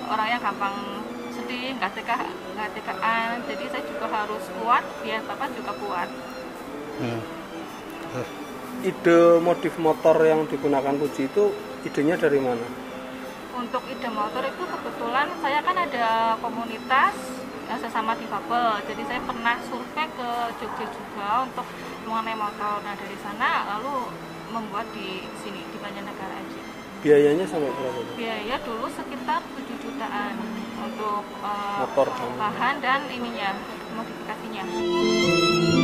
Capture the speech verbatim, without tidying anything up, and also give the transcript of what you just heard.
orang yang gampang sedih, nggak tega, nggak tegaan. Jadi saya juga harus kuat, biar bapak juga kuat. Hmm. Ide modif motor yang digunakan Puji itu idenya dari mana? Untuk ide motor itu kebetulan saya kan ada komunitas yang sesama difabel. Jadi saya pernah survei ke Jogja juga untuk mengenai motor. Nah dari sana lalu membuat di sini di Banjarnegara aja. Biayanya sampai berapa? Biaya dulu sekitar tujuh jutaan untuk uh, motor bahan dan ininya modifikasinya.